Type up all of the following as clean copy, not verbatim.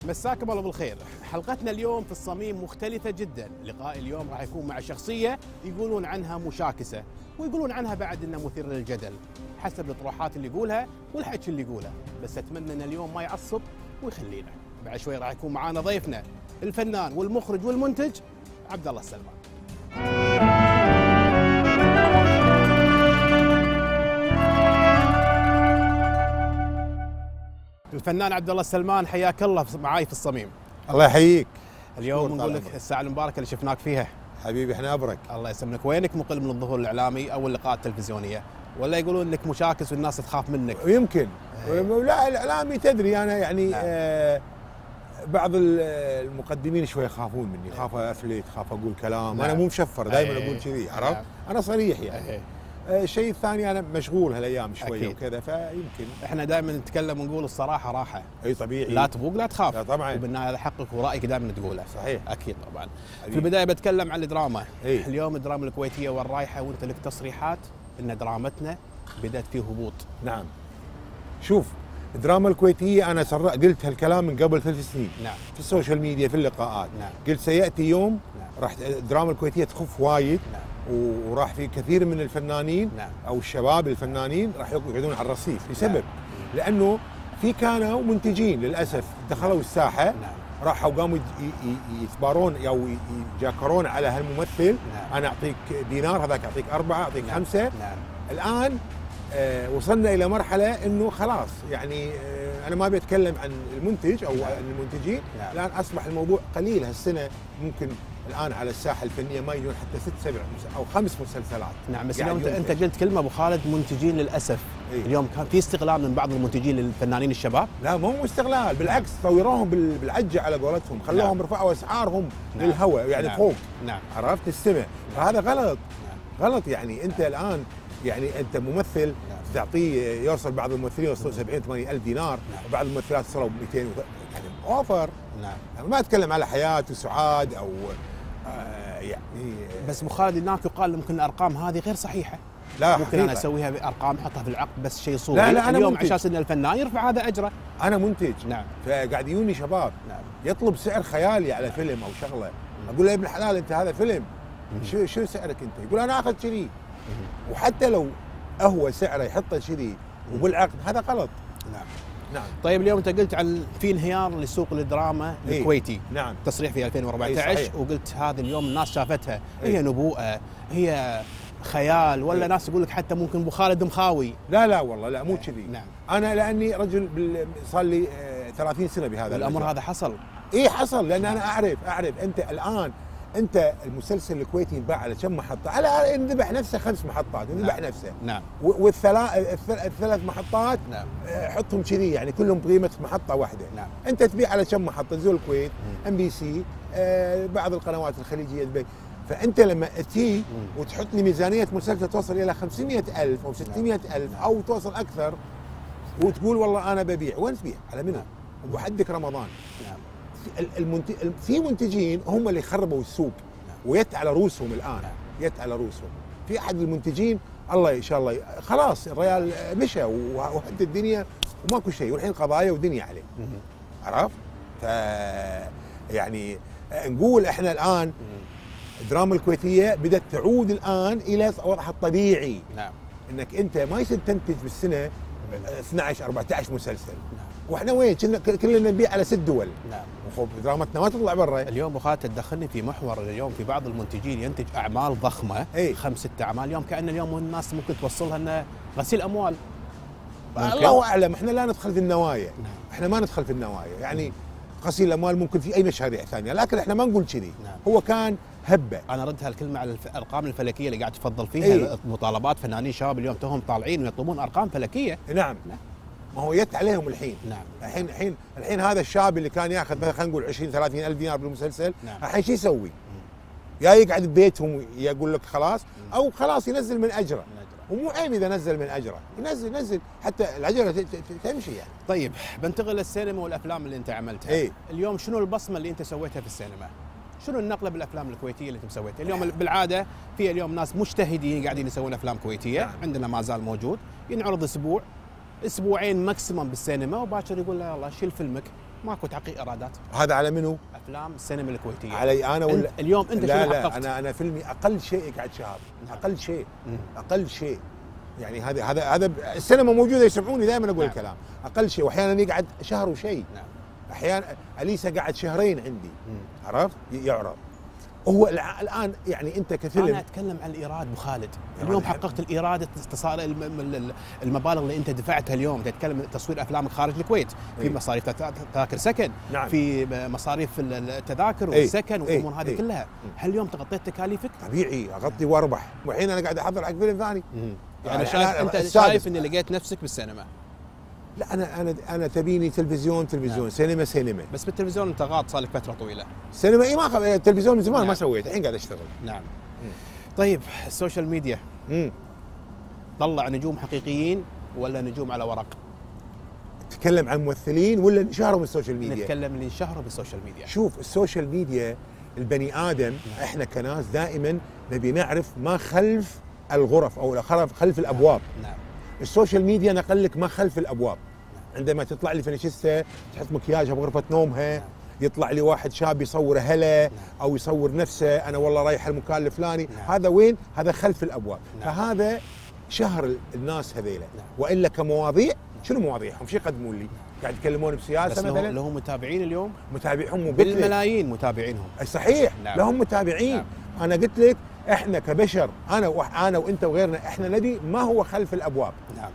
مساكم الله بالخير. حلقتنا اليوم في الصميم مختلفة جدا. لقاء اليوم راح يكون مع شخصية يقولون عنها مشاكسة، ويقولون عنها بعد انه مثير للجدل حسب الاطروحات اللي يقولها والحكي اللي يقوله، بس اتمنى ان اليوم ما يعصب ويخلينا. بعد شوي راح يكون معانا ضيفنا الفنان والمخرج والمنتج عبد الله السلمان. الفنان عبد الله السلمان، حياك الله معاي في الصميم. الله يحييك. اليوم نقول لك الساعة المباركة اللي شفناك فيها. حبيبي احنا ابرك. الله يسلمك. وينك مقل من الظهور الاعلامي او اللقاءات التلفزيونية؟ ولا يقولون انك مشاكس والناس تخاف منك؟ يمكن. لا الاعلامي تدري انا يعني بعض المقدمين شوي يخافون مني، خاف افلت، خاف اقول كلام. انا مو مشفر، دائما اقول كذي، عرفت؟ انا صريح يعني. الشيء الثاني انا مشغول هالايام شويه وكذا، فيمكن احنا دائما نتكلم ونقول الصراحه راحه. اي طبيعي، لا تبوق لا تخاف. لا طبعا، وبالنهايه هذا حقك ورايك دائما تقوله. صحيح اكيد طبعا. في البدايه بتكلم عن الدراما. إيه؟ اليوم الدراما الكويتيه وين رايحه؟ وانت لك تصريحات ان درامتنا بدات في هبوط. نعم. شوف الدراما الكويتيه انا قلت هالكلام من قبل 3 سنين. نعم. في السوشيال ميديا في اللقاءات. نعم. قلت سياتي يوم. نعم. راح الدراما الكويتيه تخف وايد. نعم. وراح في كثير من الفنانين. نعم. او الشباب الفنانين راح يقعدون على الرصيف لسبب. نعم. لانه كانوا منتجين للاسف دخلوا الساحه. نعم. راحوا قاموا يتبارون او يجاكرون على هالممثل. نعم. انا اعطيك دينار، هذاك اعطيك 4، اعطيك 5. نعم. الان وصلنا الى مرحله انه خلاص يعني انا ما بتكلم عن المنتج او المنتجين. نعم. الان اصبح الموضوع قليل. هالسنه ممكن الان على الساحه الفنيه ما يجون حتى 6 7 او 5 مسلسلات. نعم. بس اليوم انت قلت كلمه ابو خالد، منتجين للاسف. إيه؟ اليوم كان في استغلال من بعض المنتجين للفنانين الشباب. لا مو استغلال، بالعكس طوروهم بالعجه على قولتهم، خلوهم يرفعوا اسعارهم للهواء يعني فوق. نعم. عرفت السمع. فهذا غلط. نعم. غلط يعني انت الان يعني انت ممثل تعطيه يوصل بعض الممثلين يوصلوا 70 80 الف دينار. وبعض الممثلات وصلوا 200 يعني اوفر. نعم. انا ما اتكلم على حياه وسعاد او يعني بس ابو خالد هناك يقال ممكن الارقام هذه غير صحيحه. لا ممكن حقيقة. انا اسويها بارقام احطها في العقد بس شيء صوري. لا انا اليوم منتج. عشان ان الفنان يرفع هذا اجره. انا منتج. نعم. فقاعد يجوني شباب. نعم. يطلب سعر خيالي على فيلم او شغله. اقول له يا ابن الحلال انت هذا فيلم، شو سعرك انت؟ يقول انا اخذ كذي. وحتى لو هو سعره يحطه كذي وبالعقد هذا غلط. نعم. نعم. طيب اليوم انت قلت عن في انهيار لسوق الدراما الكويتي. نعم. تصريح في 2014 وقلت هذا اليوم الناس شافتها. هي نبوءه، هي خيال، ولا ناس يقول لك حتى ممكن ابو خالد مخاوي. لا والله لا مو كذي. نعم. انا لاني رجل صار لي 30 سنه بهذا الامر هذا حصل. اي حصل، لان انا اعرف انت الان انت المسلسل الكويتي ينباع على كم محطه؟ على انذبح نفسه 5 محطات، انذبح نفسه. نعم. والثلاث محطات نعم. حطهم كذي يعني كلهم بقيمه محطه واحده. نعم. انت تبيع على كم محطه؟ زول الكويت، MBC، بعض القنوات الخليجيه دبي. فانت لما تجي وتحط لي ميزانيه مسلسل توصل الى 500,000 او 600,000 او توصل اكثر، وتقول والله انا ببيع، وين تبيع؟ على منى؟ وحدك رمضان. نعم. في منتجين هم اللي خربوا السوق. ويت على روسهم الان. يت على روسهم. في احد المنتجين الله ان شاء الله خلاص الريال مشى وهد الدنيا وماكو شيء، والحين قضايا ودنيا عليه. عرفت؟ يعني نقول احنا الان الدراما الكويتيه بدات تعود الان الى وضعها الطبيعي. نعم. انك انت ما يصير تنتج بالسنه 12 14 مسلسل. واحنا وين كلنا نبيع على 6 دول. نعم. درامتنا ما تطلع برا. اليوم ابو خالد تدخلني في محور اليوم في بعض المنتجين ينتج اعمال ضخمه. 5 6 اعمال اليوم كأن اليوم الناس ممكن توصلها انه غسيل اموال. الله اعلم، احنا لا ندخل في النوايا. نعم. احنا ما ندخل في النوايا، يعني غسيل الاموال ممكن في اي مشاريع ثانيه، لكن احنا ما نقول كذي. نعم. هو كان هبه. انا ردها الكلمه على الارقام الفلكيه اللي قاعد تفضل فيها. مطالبات فنانين شباب اليوم توهم طالعين ويطلبون ارقام فلكيه. نعم. ما هو يت عليهم الحين. نعم. الحين هذا الشاب اللي كان ياخذ مثلا خلينا نقول 20 30 الف دينار بالمسلسل. نعم. الحين شو يسوي؟ يا يقعد ببيتهم يقول لك خلاص، او خلاص ينزل من اجره. ومو عيب اذا نزل من اجره، ينزل حتى العجله تمشي يعني. طيب بنتقل للسينما والافلام اللي انت عملتها. اليوم شنو البصمه اللي انت سويتها في السينما؟ شنو النقله بالافلام الكويتيه اللي انت مسويتها؟ اليوم بالعاده في اليوم ناس مجتهدين قاعدين يسوون افلام كويتيه. نعم. عندنا ما زال موجود، ينعرض اسبوع اسبوعين ماكسيمم بالسينما، وباكر يقول له يلا شيل فيلمك ماكو تحقيق ايرادات. هذا على منو؟ افلام السينما الكويتيه. علي انا ولا اليوم انت لا شنو لا حققت؟ انا فيلمي اقل شيء يقعد شهر، اقل شيء اقل شيء. يعني هذا السينما موجوده، يسمعوني دائما اقول الكلام، اقل شيء، واحيانا يقعد شهر وشيء. احيانا اليسا قعد شهرين عندي، عرفت؟ يعرض. هو الان يعني انت كفيلم، انا اتكلم عن الايراد ابو خالد. اليوم حققت الايراد، المبالغ اللي انت دفعتها اليوم. تتكلم تصوير افلام خارج الكويت، في مصاريف تذاكر سكن، نعم. في مصاريف التذاكر والسكن والامور هذه كلها. هل اليوم تغطيت تكاليفك؟ طبيعي اغطي واربح، والحين انا قاعد احضر حق فيلم ثاني. يعني انت شايف اني لقيت نفسك بالسينما؟ لا انا تبيني تلفزيون نعم. سينما. بس بالتلفزيون انت غاط صار لك فتره طويله. سينما اي ما التلفزيون من زمان نعم. ما سويت، الحين قاعد اشتغل. نعم. طيب السوشيال ميديا طلع نجوم حقيقيين ولا نجوم على ورق؟ تتكلم عن ممثلين ولا انشهروا من السوشيال ميديا؟ نتكلم اللي انشهروا بالسوشيال ميديا. شوف السوشيال ميديا، البني ادم احنا كناس دائما نبي نعرف ما خلف الغرف او خلف الابواب. نعم. السوشيال ميديا نقل لك ما خلف الابواب. عندما تطلع لي فنشسته تحط مكياجها بغرفه نومها، يطلع لي واحد شاب يصور هلا او يصور نفسه، انا والله رايح المكان الفلاني، هذا وين؟ هذا خلف الابواب. فهذا شهر الناس هذيلا. والا كمواضيع، شنو مواضيعهم؟ شو يقدمون لي؟ قاعد يتكلمون بسياسه بس مثلا. لهم متابعين اليوم؟ متابعهم بالملايين متابعينهم. صحيح. نعم. لهم متابعين. نعم. انا قلت لك احنا كبشر، انا وانت وغيرنا، احنا نبي ما هو خلف الابواب. نعم.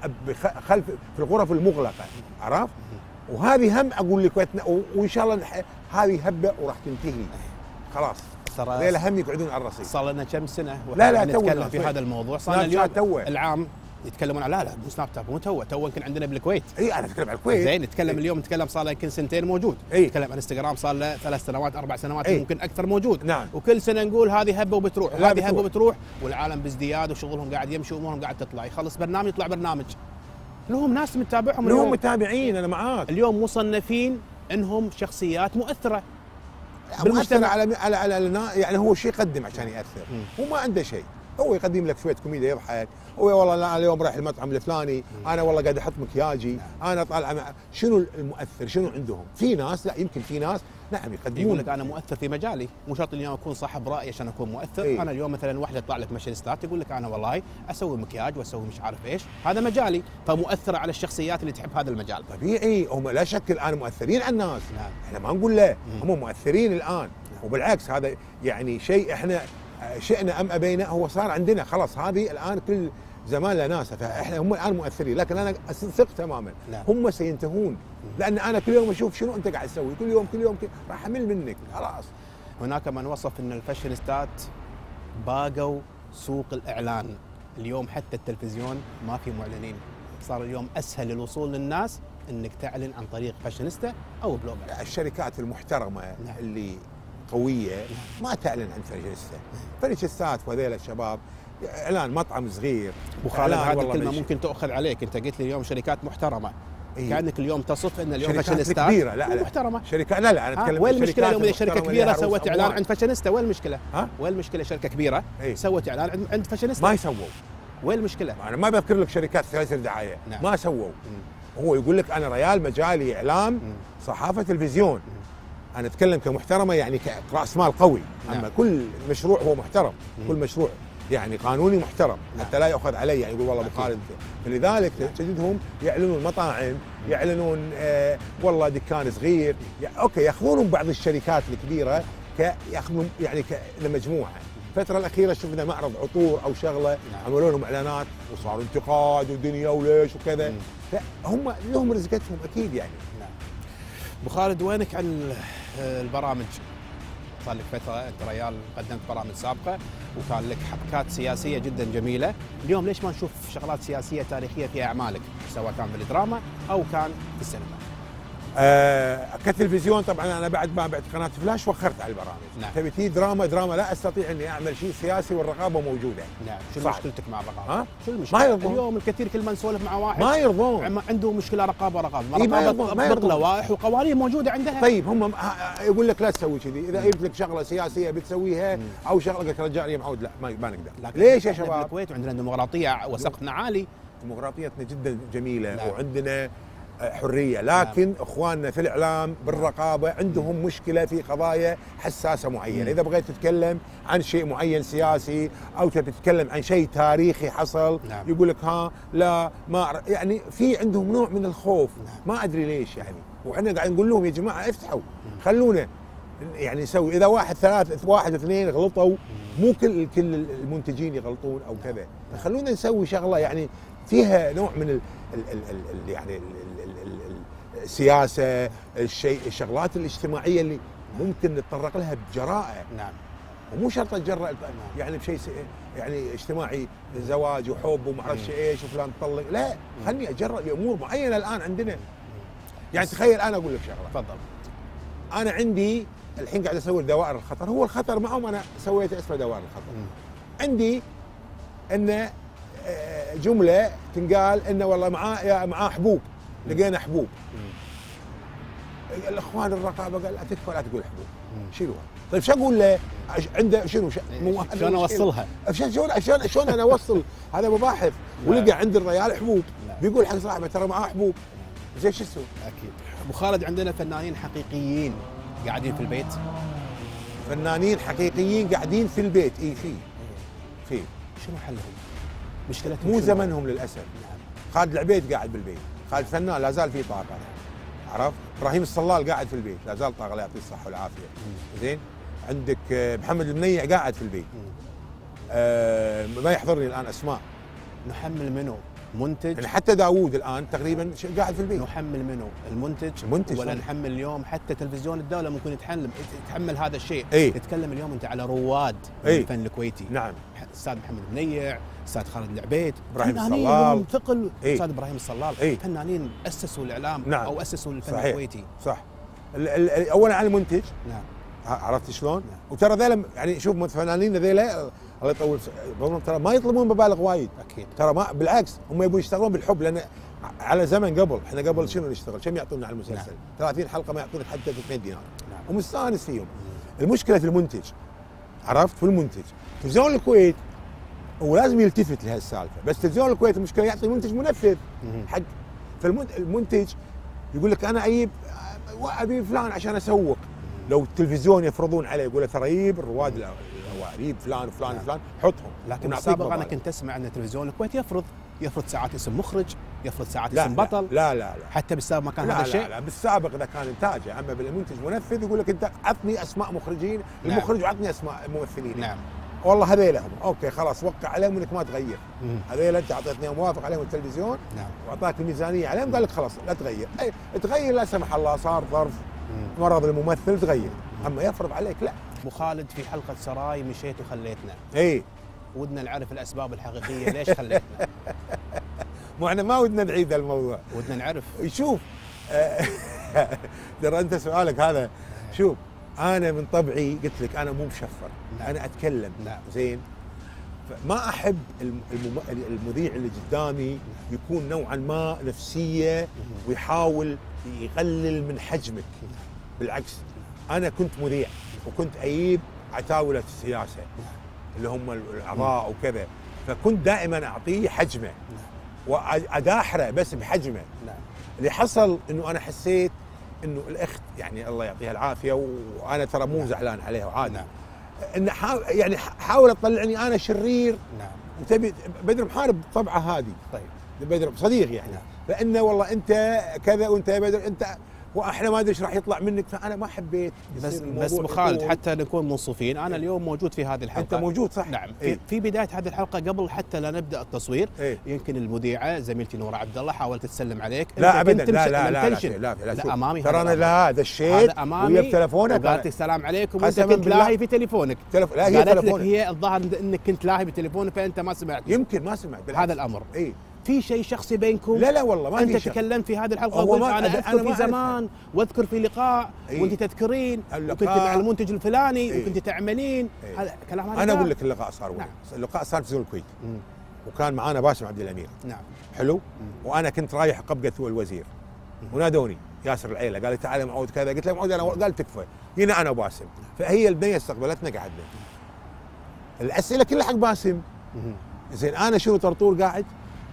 خلف في الغرف المغلقه، عرفت؟ وهذه هم اقول لك وان شاء الله هذه هبه وراح تنتهي خلاص. هذول هم يقعدون على الرصيف. صار لنا كم سنه لا نتكلم في هذا الموضوع. صار اليوم العام يتكلمون لا مو سناب شات، مو تو يمكن عندنا بالكويت. اي انا اتكلم عن الكويت. زين نتكلم اليوم، نتكلم صار له يمكن سنتين موجود. نتكلم عن انستغرام صار له 3 سنوات 4 سنوات ممكن اكثر موجود. نعم. وكل سنه نقول هذه هبه وبتروح، هذه هبه وبتروح، والعالم بازدياد وشغلهم قاعد يمشي وامورهم قاعد تطلع، يخلص برنامج يطلع برنامج. لهم ناس متابعهم، لهم متابعين. انا معاك. اليوم مصنفين انهم شخصيات مؤثره بالمجتمع على يعني هو شيء يقدم عشان ياثر. هو ما عنده شيء، هو يقدم لك شويه كوميديا يضحك، هو والله لا اليوم رايح المطعم الفلاني، انا والله قاعد احط مكياجي، انا طالع شنو المؤثر؟ شنو عندهم؟ في ناس لا، يمكن في ناس نعم يقدمون. يقول لك انا مؤثر في مجالي، مو شرط اليوم اكون صاحب راي عشان اكون مؤثر. انا اليوم مثلا واحده تطلع لك فاشينيستات يقول لك انا والله اسوي مكياج واسوي مش عارف ايش، هذا مجالي، فمؤثره على الشخصيات اللي تحب هذا المجال. طبيعي، هم لا شك الان مؤثرين على الناس. نعم. احنا ما نقول لا، هم مؤثرين الان. وبالعكس هذا يعني شيء احنا شئنا ام ابينا هو صار عندنا خلاص. هذه الان كل زمان له ناسه، فاحنا هم الان مؤثرين، لكن انا اثق تماما هم سينتهون. لان انا كل يوم اشوف شنو انت قاعد تسوي، كل يوم راح امل منك خلاص. هناك من وصف ان الفاشينيستات باقوا سوق الاعلان. اليوم حتى التلفزيون ما في معلنين، صار اليوم اسهل الوصول للناس انك تعلن عن طريق فاشينيستا او بلوجر. الشركات المحترمه اللي قويه ما تعلن عن فاشينيستات وهذيل الشباب. اعلان مطعم صغير. ابو خالد هذه الكلمه ممكن تؤخذ عليك، انت قلت لي اليوم شركات محترمه. كانك اليوم تصف ان اليوم فاشينيستات كبيره. لا محترمه. شركه لا انا اتكلم وين المشكله لو شركه كبيره سوت اعلان عند فاشينيستا؟ وين المشكله؟ وين المشكله شركه كبيره سوت اعلان عند فاشينيستا؟ ما يسووا. وين المشكله؟ انا ما بذكر لك شركات سلاسل دعايه. ما سووا. هو يقول لك انا ريال مجالي اعلام صحافه تلفزيون. انا اتكلم كمحترمه يعني كراس مال قوي. اما كل مشروع هو محترم. كل مشروع يعني قانوني محترم حتى لا يؤخذ علي، يعني يقول والله ابو خالد. فلذلك تجدهم يعلنون مطاعم، يعلنون والله دكان صغير، اوكي ياخذونهم بعض الشركات الكبيره ياخذون يعني لمجموعه. الفتره الاخيره شفنا معرض عطور او شغله عملوا لهم اعلانات وصار انتقاد ودنيا وليش وكذا. فهم لهم رزقتهم اكيد يعني. ابو خالد وينك عن البرامج؟ صار لك فتره انت ريال قدمت برامج سابقه وكان لك حبكات سياسيه جدا جميله، اليوم ليش ما نشوف شغلات سياسيه تاريخيه في اعمالك سواء كان في الدراما او كان في السينما؟ كتلفزيون طبعا انا بعد ما بعد قناه فلاش وخرت على البرامج. تبي تي دراما لا استطيع اني اعمل شيء سياسي والرقابه موجوده. شو مشكلتك مع الرقابه؟ شو المشكله؟ ما يرضون. اليوم الكثير كل ما نسولف مع واحد ما يرضون، عنده مشكله رقابه ما يرضون. لوائح وقوانين موجوده عندها. طيب هم يقول لك لا تسوي كذي، اذا جبت لك شغله سياسيه بتسويها او شغله قلت رجع لي معود، لا ما نقدر. ليش يا شباب؟ الكويت وعندنا ديمقراطيه وسقفنا عالي. ديمقراطيتنا جدا جميله. وعندنا حريه، لكن اخواننا في الاعلام بالرقابه عندهم مشكله في قضايا حساسه معينه، اذا بغيت تتكلم عن شيء معين سياسي او تبي تتكلم عن شيء تاريخي حصل يقول لك ها لا ما يعني في عندهم نوع من الخوف، ما ادري ليش يعني، واحنا قاعد نقول لهم يا جماعه افتحوا خلونا يعني نسوي، اذا واحد اثنين غلطوا مو كل المنتجين يغلطون او كذا، خلونا نسوي شغله يعني فيها نوع من يعني السياسه، الشغلات الاجتماعيه اللي ممكن نتطرق لها بجراءه. نعم. ومو شرط اتجرأ يعني بشيء يعني اجتماعي، زواج وحب وما اعرفش ايش وفلان طلق، لا خلني اتجرأ لامور معينه الان عندنا. يعني تخيل انا اقول لك شغله. تفضل. انا عندي الحين قاعد اسوي دوائر الخطر، هو الخطر معهم انا سويت اسمه دوائر الخطر. عندي انه جمله تنقال انه والله معاه حبوب، لقينا حبوب. الاخوان الرقابه قال لا تكفى لا تقول حبوب، شيلوها. طيب شو اقول له؟ عنده شنو شلون اوصلها؟ شلون انا اوصل؟ هذا مباحث. ولقى عند الرجال حبوب، بيقول حق صاحبه ترى معاه حبوب، زين شو اسوي؟ اكيد. ابو خالد عندنا فنانين حقيقيين قاعدين في البيت. فنانين حقيقيين قاعدين في البيت، اي في شنو حلهم؟ مشكلتهم مو زمنهم للاسف. نعم. خالد العبيد قاعد بالبيت، خالد فنان لا زال في طاقه، عرفت؟ ابراهيم الصلال قاعد في البيت لا زال طاقه، الله يعطيه الصحه والعافيه. زين؟ عندك محمد المنيع قاعد في البيت. ما يحضرني الان اسماء. نحمل منو؟ منتج؟ يعني حتى داوود الان تقريبا قاعد في البيت. نحمل منو؟ المنتج ولا نحمل اليوم حتى تلفزيون الدوله ممكن يتحمل هذا الشيء. نتكلم اليوم انت على رواد الفن الكويتي. نعم. استاذ محمد المنيع، استاذ خالد العبيد، ابراهيم الصلال ثقل. استاذ ابراهيم الصلال، فنانين اسسوا الاعلام. نعم. او اسسوا الفن صحيح. الكويتي. صح. اولا على المنتج. نعم. عرفت شلون؟ نعم. وترى ذيلا يعني شوف الفنانين ذيلا الله يطول بعمرهم ترى ما يطلبون مبالغ وايد. اكيد. ترى ما بالعكس هم يبون يشتغلون بالحب، لان على زمن قبل احنا قبل شنو نشتغل؟ كم يعطونا على المسلسل؟ نعم. 30 حلقه ما يعطونك حتى 2 دينار. نعم. ومستانس فيهم. المشكله في المنتج. عرفت؟ في المنتج. تلفزيون الكويت هو لازم يلتفت لهالسالفه، بس تلفزيون الكويت المشكله يعطي منتج منفذ حق. فالمنتج يقول لك انا ابي فلان عشان اسوق. لو التلفزيون يفرضون عليه يقول له ترى يجيب الرواد الاوائل فلان وفلان وفلان حطهم. لكن السابق انا كنت اسمع ان تلفزيون الكويت يفرض ساعات اسم مخرج، يفرض ساعات اسم بطل. لا حتى بالسابق ما كان هذا الشيء. لا بالسابق اذا كان انتاجه، اما بالمنتج منفذ يقول لك انت عطني اسماء مخرجين. نعم. المخرج وعطني اسماء ممثلين. نعم. والله هذيلا هم اوكي خلاص وقع عليهم انك ما تغير. هذيلا انت اعطيتني موافق عليهم التلفزيون. نعم. واعطاك الميزانيه عليهم قال لك خلاص لا تغير. تغير لا سمح الله صار ظرف مرض الممثل تغير، اما يفرض عليك لا. ابو خالد في حلقه سراي مشيت وخليتنا. ودنا نعرف الاسباب الحقيقيه ليش خليتنا. مو احنا ما ودنا نعيد الموضوع، ودنا نعرف. شوف ترى انت سؤالك هذا، شوف انا من طبعي قلت لك انا مو مشفر. نعم. انا اتكلم. نعم. زين؟ ما احب المذيع اللي قدامي يكون نوعا ما نفسيه ويحاول يقلل من حجمك. بالعكس انا كنت مذيع وكنت اجيب عتاوله السياسه اللي هم الاعضاء وكذا، فكنت دائما اعطيه حجمه واداحره بس بحجمه. اللي حصل انه انا حسيت انه الاخت يعني الله يعطيها العافيه، وانا ترى مو زعلان عليها وعادي. انه يعني حاول تطلعني انا شرير. نعم. وتبي بدر محارب طبعه هذه. طيب بدر صديق يعني. نعم. فانه والله انت كذا وانت يا بدر انت واحنا ما ادري ايش راح يطلع منك، فانا ما حبيت. بس ابو خالد حتى نكون منصفين، انا اليوم موجود في هذه الحلقه. انت موجود صح؟ نعم. في بدايه هذه الحلقه قبل حتى لا نبدا التصوير. يمكن المذيعه زميلتي نوره عبد الله حاولت تسلم عليك. لا ابدا لا امامي. ترى انا لا دشيت ويا بتليفونك قالت السلام عليكم وانت كنت لاهي في تليفونك. لا هي قالت لك هي الظاهر انك كنت لاهي بتليفونك فانت ما سمعت. يمكن ما سمعت هذا الامر. في شيء شخصي بينكم؟ لا والله ما في شيء. انت تكلمت في هذه الحلقه وقلت انا اذكر في زمان واذكر في لقاء وانت تذكرين وكنت مع المنتج الفلاني وكنت تعملين. هذا كلام هذا. انا اقول لك اللقاء صار وين؟ اللقاء صار في زول الكويت. وكان معانا باسم عبد الامير. نعم. حلو. وانا كنت رايح قبقه الوزير ونادوني ياسر العيله قال لي تعال معود كذا، قلت له معود انا قال تكفى هنا انا وباسم. فهي البنيه استقبلتنا قعدنا. الاسئله كلها حق باسم. زين انا شنو طرطور قاعد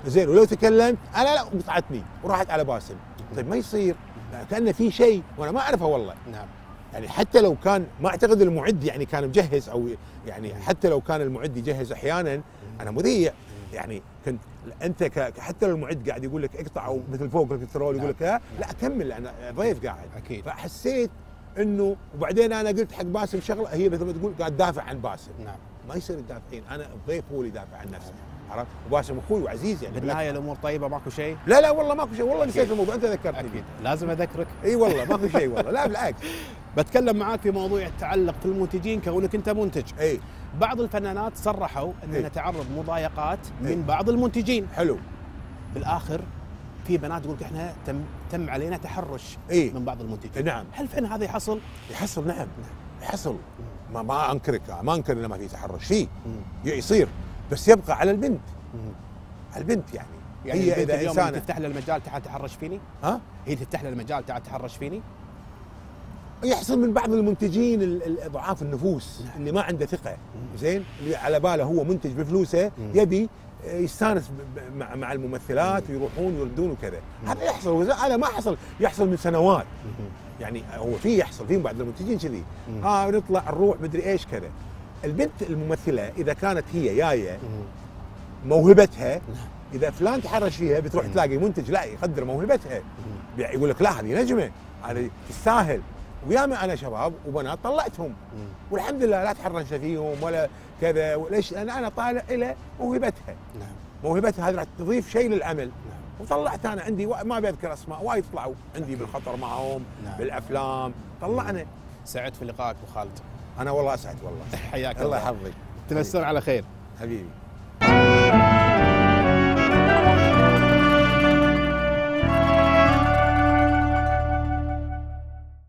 زين ولو تكلمت انا لا قطعتني وراحت على باسم. طيب ما يصير، كأنه في شيء وانا ما اعرفه والله. نعم. يعني حتى لو كان ما اعتقد المعد يعني كان مجهز، او يعني حتى لو كان المعد يجهز احيانا، انا مذيع يعني كنت انت حتى لو المعد قاعد يقول لك اقطع او مثل فوق الكنترول يقول لك لا اكمل انا ضيف قاعد. اكيد. فحسيت انه، وبعدين انا قلت حق باسم شغله، هي مثل ما تقول قاعد تدافع عن باسم. نعم. ما يصير تدافعين، انا الضيف هو اللي يدافع عن نفسه، عرفت؟ وباسم اخوي وعزيز يعني. بالنهايه الامور طيبه ماكو شيء؟ لا لا والله ماكو شيء، والله نسيت الموضوع، انت ذكرتني. اكيد لازم اذكرك. اي والله ماكو شيء والله، لا بالعكس. بتكلم معاك في موضوع يتعلق في المنتجين كونك انت منتج. اي بعض الفنانات صرحوا ان إيه؟ نتعرض مضايقات من بعض المنتجين. حلو. بالاخر في بنات تقول احنا تم علينا تحرش إيه؟ من بعض المنتجين. نعم. هل فعلا هذا يحصل؟ يحصل، نعم يحصل. ما انكرك، ما انكر انه ما في تحرش فيه، يصير، بس يبقى على البنت. على البنت يعني هي اذا انسانه تفتح لها المجال تعال تحرش فيني؟ ها؟ هي تفتح لها المجال تعال تحرش فيني؟ يحصل من بعض المنتجين ضعاف النفوس اللي ما عنده ثقه، زين، اللي على باله هو منتج بفلوسه يبي يستانس مع الممثلات ويروحون يردون وكذا. هذا يحصل، هذا ما حصل، يحصل من سنوات. يعني هو في يحصل في بعض المنتجين كذي، نطلع نروح مدري ايش كذا. البنت الممثله اذا كانت هي جايه موهبتها، اذا فلان تحرش فيها بتروح تلاقي منتج لا يقدر موهبتها، يقول لك لا هذه نجمه، هذه تستاهل. وياما انا شباب وبنات طلعتهم والحمد لله لا تحرشت فيهم ولا كذا. ليش؟ انا طالع الى موهبتها. نعم. موهبتها هذه راح تضيف شيء للعمل. نعم. وطلعت انا عندي ما بذكر اسماء، وايد طلعوا عندي بالخطر معهم. نعم. بالافلام طلعنا. سعدت في لقائك ابو خالد. انا والله اسعد والله. حياك الله يحفظك. تمسون على خير حبيبي.